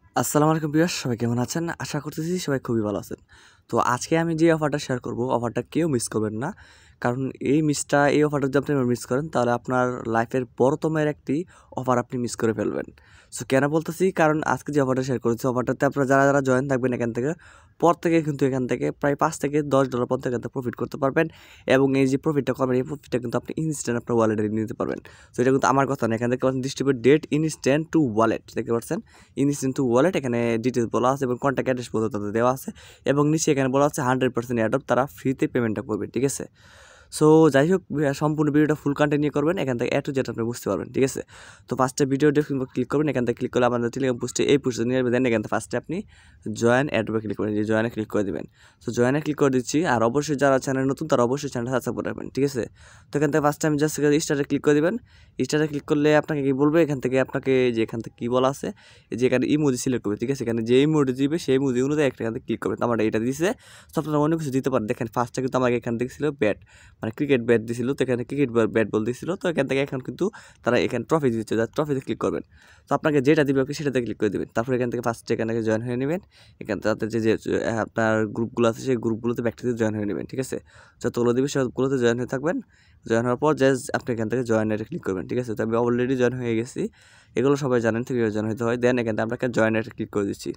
আসসালামু আলাইকুম ভিউয়ার্স, সবাই কেমন আছেন? আশা করতেছি সবাই খুবই ভালো আছেন। তো আজকে আমি যে অফারটা শেয়ার করব, অফারটা কেউ মিস করবেন না। কারণ এই অফারটা যদি আপনি মিস করেন তাহলে আপনার লাইফের বড়তমের একটি অফার আপনি মিস করে ফেলবেন। সো কেন বলতেছি? কারণ আজকে যে অফারটা শেয়ার করেছি, অফারটাতে আপনারা যারা জয়েন থাকবেন এখান থেকে কিন্তু এখান থেকে প্রায় $5 থেকে $10 পর্যন্ত এখান থেকে প্রফিট করতে পারবেন। এবং এই যে প্রফিটটা করবেন, এই প্রফিটটা কিন্তু আপনি ইনস্ট্যান্ট আপনার ওয়ালেটে নিতে পারবেন। সো এটা কিন্তু আমার কথা না, এখান থেকে distributed instant to wallet দেখতে পাচ্ছেন। ইনস্ট্যান্ট টু ওয়ালেট এখানে ডিটেলস বলা আছে এবং কন্ট্যাক্ট অ্যাড্রেস পর্যন্ত তাদের দেওয়া আছে এবং নিচে এখানে বলা আছে 100% অ্যাডপ তারা ফ্রিতে পেমেন্টটা করবে, ঠিক আছে। সো যাই হোক, সম্পূর্ণ ভিডিওটা ফুল কন্টেন্ট নিয়ে করবেন, এখান থেকে যেটা আপনি বুঝতে পারবেন, ঠিক আছে। তো ফার্স্টে ভিডিও ডেসক্রিপশন ক্লিক করবেন, এখান থেকে ক্লিক করলে আমাদের টেলিগ্রাম পোস্টে এই পোস্টে নিয়ে দেন। এখান থেকে ফার্স্টে আপনি জয়েন অ্যাডবে ক্লিক করেন, যে জয়েনে ক্লিক করে দেবেন। সো জয়েনে ক্লিক করে দিচ্ছি, আর অবশ্যই যারা চ্যানেল নতুন তারা অবশ্যই চ্যানেলটা সাবস্ক্রাইব করে রাখবেন, ঠিক আছে। তো এখান থেকে ফার্স্টে আমি জাস্ট স্টার্টে ক্লিক করে দেবেন। স্টার্টে ক্লিক করলে আপনাকে কি বলবে, এখান থেকে আপনাকে যে এখান থেকে কী বলা আছে, যে এখানে ইমোজি সিলেক্ট করবে, ঠিক আছে। এখানে যে ইমোজি দিবে সেই ইমোজি অনুযায়ী একটা এখান থেকে ক্লিক করবে। আমার এটা দিয়েছে, তো আপনারা অন্য কিছু দিতে পারেন। দেখেন ফার্স্টে কিন্তু আমাকে এখান থেকে ছিল ব্যাট, মানে ক্রিকেট ব্যাট দিয়েছিল, তো এখানে ক্রিকেট ব্যাট বল দিয়েছিল। তো এখান থেকে এখন কিন্তু তারা এখানে ট্রফি দিচ্ছে, ট্রফিতে ক্লিক করবেন। তো আপনাকে যেটা দিবে আপনি সেটাতে ক্লিক করে দেবেন। তারপর এখান থেকে ফার্স্টে এখানে জয়েন হয়ে নেবেন। এখান তাদের যে আপনার গ্রুপগুলো আছে সেই গ্রুপগুলোতে ব্যাকটিতে জয়েন হয়ে নেবেন, ঠিক আছে। যতগুলো দিবে সবগুলোতে জয়েন হয়ে থাকবেন। জয়েন হওয়ার পর জাস্ট আপনি এখান থেকে জয়েনারে ক্লিক করবেন, ঠিক আছে। তো আমি অলরেডি জয়েন হয়ে গেছি, এগুলো সবাই জানেন থেকে জয়েন হতে হয়। দেন এখান থেকে আপনাকে জয়েনারে ক্লিক করে দিচ্ছি।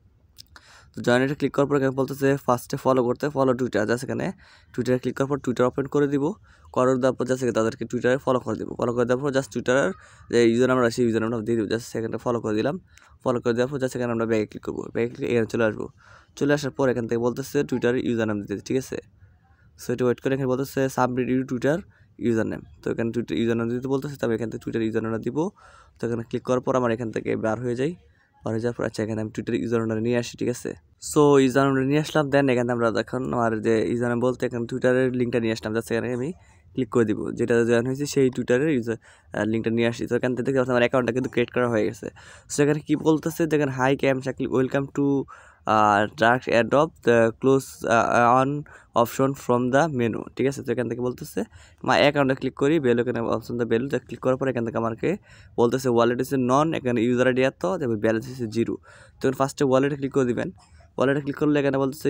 তো জয়েনারে ক্লিক করার পর এখানে বলতেছে ফার্স্টে ফলো করতে, ফলো টুইটার, জাস্ট এখানে টুইটারে ক্লিক করার পর টুইটার ওপেন করে দিব। করার দেওয়ার পর জাস্ট তাদেরকে টুইটারে ফলো করে দিব। ফলো করে দেওয়ার পর জাস্ট টুইটারের যে ইউজার নাম্বার আছে সেই ইউজার নাম্বার দিয়ে দিব। জাস্ট সেখানে ফলো করে দিলাম। ফলো করে দেওয়ার পর জাস্ট এখানে আমরা ব্যাগে ক্লিক করবো। ব্যাগে ক্লিক এখানে চলে আসবো। চলে আসার পর এখান থেকে বলতেছে টুইটারের ইউজার নাম দিতে, ঠিক আছে। সো এটা ওয়েট করে এখানে বলতেছে submit you twitter user name. তো এখানে টুইটার ইউজার নাম দিতে বলতেছে, তবে এখান থেকে টুইটার ইউজার নামটা দিব। তো এখানে ক্লিক করার পর আমার এখান থেকে বার হয়ে যায়। বার হয়ে যাওয়ার পর আচ্ছা এখানে আমি টুইটার ইউজার নামটা নিয়ে আসি, ঠিক আছে। সো ইউজার নামটা নিয়ে আসলাম। দেন এখানে আমরা দেখুন আমার যে ইউজার নাম বলতে এখানে টুইটারের লিঙ্কটা নিয়ে আসলাম, জাস্ট এখানে আমি ক্লিক করে দিব। যেটা জয়েন হয়েছে সেই টুইটারের ইউজার লিঙ্কটা নিয়ে আসি। তো এখান থেকে দেখতে আমার অ্যাকাউন্টটা কিন্তু ক্রিয়েট করা হয়ে গেছে। সো এখানে কী বলতেছে দেখেন, hi cam Shakil, welcome to dark adopt the close on option from the menu, ঠিক আছে। তো এখান থেকে বলতেছে মা অ্যাকাউন্টে ক্লিক করি, বেল এখানে অপশন দ্য বেল ক্লিক করার পর এখান থেকে আমাকে বলতেছে ওয়ালেট হচ্ছে নন, এখানে ইউজার আইডি এত, তবে ব্যালেন্স হচ্ছে 0। তো ফার্স্টে ওয়ালেটে ক্লিক করে দিবেন। ওয়ালেটে ক্লিক করলে এখানে বলতেছে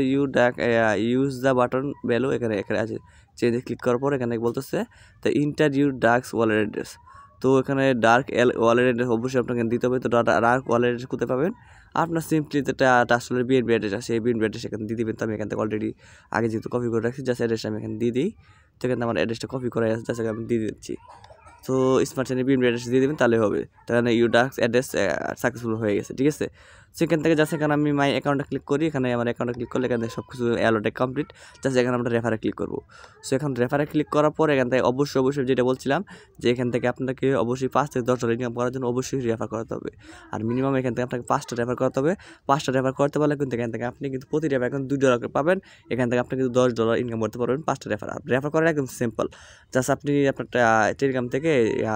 ইউজ দ্য বাটন ভ্যালু, এখানে আছে চেঞ্জে ক্লিক করার পর এখানে বলতেছে the enter your dark wallet address. তো এখানে ডার্ক ওয়ালেট অ্যাড্রেস অবশ্যই আপনাকে দিতে হবে। তো ডার্ক ওয়ালেট অ্যাড্রেস কোথায় পাবেন? আপনার সিম্পলি যেটা আসলে বিএনপি অ্যাড্রেস আছে সেই বিএনপি অ্যাড্রেস এখানে দিয়ে দিবেন। তো আমি এখান থেকে অলরেডি আগে যেহেতু কপি করে রাখছি, জাস্ট অ্যাড্রেসটা আমি এখানে দিয়ে দিই। তো এখানে আমার অ্যাড্রেসটা কপি করা আছে, জাস্ট আমি দিয়ে দিচ্ছি। তো স্মার্ট চেনে বিএনপি অ্যাড্রেস দিয়ে দেবেন, তাহলে হবে। তাহলে ইউ ডার্ক অ্যাড্রেস সাকসেসফুল হয়ে গেছে, ঠিক আছে। সেখান থেকে জাস্ট এখানে আমি মাই অ্যাকাউন্টে ক্লিক করি। এখানে আমার অ্যাকাউন্টে ক্লিক করলে এখানে সব কিছু অ্যালোটে কমপ্লিট। জাস্ট এখানে আমরা রেফারে ক্লিক করবো। সো এখন রেফারে ক্লিক করার পর এখান থেকে অবশ্যই যেটা বলছিলাম যে এখান থেকে আপনাকে অবশ্যই $5 থেকে $10 ইনকাম করার জন্য অবশ্যই রেফার করাতে হবে। আর মিনিমাম এখান থেকে আপনাকে 5টা রেফার করতে হবে। 5টা রেফার করতে পারলে কিন্তু এখান থেকে আপনি কিন্তু প্রতি রেফার এখন $2 পাবেন। এখান থেকে আপনি কিন্তু $10 ইনকাম করতে পারবেন 5টা রেফার। আর রেফার করা একদম সিম্পল, জাস্ট আপনি আপনার টেলিগ্রাম থেকে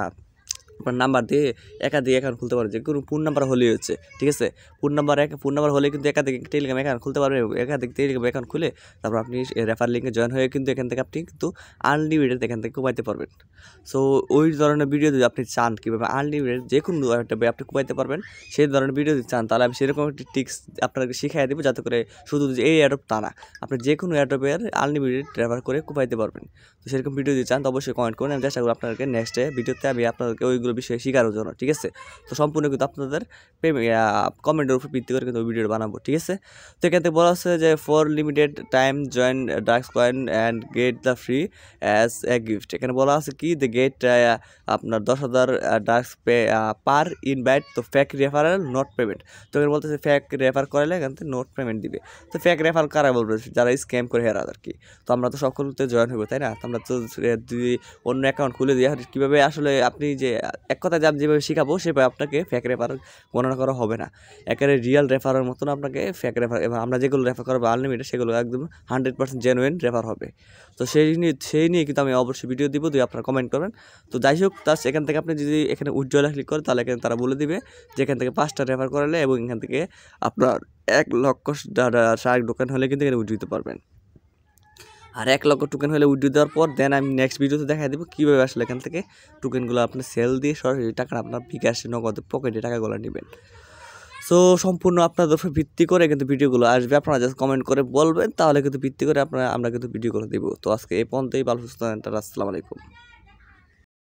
আপনার নাম্বার দিয়ে একাধিক অ্যাকাউন্ট খুলতে পারবেন। যে কোনো ফোন নাম্বার হলেই হচ্ছে, ঠিক আছে। ফোন নাম্বার হলে কিন্তু একাধিক টেলিগ্রাম অ্যাকাউন্ট খুলতে পারবেন। একাধিক টেলিগ্রাম অ্যাকাউন্ট খুলে তারপর আপনি রেফার লিঙ্কে জয়েন হয়ে কিন্তু এখান থেকে আপনি কিন্তু আনলিমিটেড এখান থেকে কমাইতে পারবেন। সো ওই ধরনের ভিডিও যদি আপনি চান কীভাবে আনলিমিটেড যে কোনো একটা আপনি কমাইতে পারবেন, সেই ধরনের ভিডিও যদি চান তাহলে আমি সেরকম একটি টিক্স আপনাকে শিখিয়ে দেবো, যাতে করে শুধু এই অ্যাডপ তা না, আপনি যে কোনো অ্যাডপের আনলিমিটেড রেফার করে কমাইতে পারবেন। তো সেরকম ভিডিও যদি চান তো অবশ্যই কমেন্ট করুন, আমি চেষ্টা করবো আপনাদেরকে নেক্সট ভিডিওতে আমি আপনাদেরকে ওইগুলো বিষয়ে শেখানোর জন্য, ঠিক আছে। তো সম্পূর্ণ কিন্তু আপনাদের কমেন্টের উপর ভিত্তি করে কিন্তু ওই ভিডিওটা বানাবো, ঠিক আছে। তো এখান থেকে বলা হচ্ছে যে for limited time join dark coin and get the free as a gift. এখানে বলা আছে কি দ্য গেট আপনার 10,000 ডার্কস পার ইনভাইট, তো ফ্যাক রেফারেল নট পেমেন্ট। তো এখানে বলতেছে ফ্যাক রেফার করলে এখান থেকে নোট পেমেন্ট দিবে। তো ফ্যাক রেফার কারা বলবে? যারা স্ক্যাম করে হেরা আর কি। তো আমরা তো সকলতে জয়েন হবো, তাই না? তো আমরা তো যদি অন্য অ্যাকাউন্ট খুলে দিই, কীভাবে আসলে আপনি যে এক কথা যেভাবে শেখাবো সেভাবে আপনাকে ফ্যাক রেফার গণনা করা হবে না। একেবারে রিয়েল রেফারের মতন আপনাকে ফ্যাক রেফার, এবং আমরা যেগুলো রেফার করবো আনলিমিটেড সেগুলো একদম 100% জেনুইন রেফার হবে। তো সেই নিয়ে কিন্তু আমি অবশ্যই ভিডিও দিব, দিয়ে আপনারা কমেন্ট করবেন। তো যাই হোক, তার এখান থেকে আপনি যদি এখানে উজ্জ্বলা ক্লিক করেন তাহলে এখানে তারা বলে দিবে যে এখান থেকে 5টা রেফার করালে এবং এখান থেকে আপনার 1 লক্ষ টোকেন হলে কিন্তু এখানে উজ্জ্ব দিতে পারবেন। আর 1 লক্ষ টোকেন হলে উইথড্র দেওয়ার পর দেন আমি নেক্সট ভিডিওতে দেখা দেবো কীভাবে আসলে এখান থেকে টোকেনগুলো আপনি সেল দিয়ে সরাসরি টাকা আপনার বিকাশে নগদ পকেটে টাকাগুলো নেবেন। সো সম্পূর্ণ আপনাদের উপর ভিত্তি করে কিন্তু ভিডিওগুলো আসবে। আপনারা জাস্ট কমেন্ট করে বলবেন, তাহলে কিন্তু ভিত্তি করে আমরা কিন্তু ভিডিওগুলো দেবো। তো আজকে এই পর্যন্তই। ভালো সুস্থ থাকেন। আসসালামু আলাইকুম।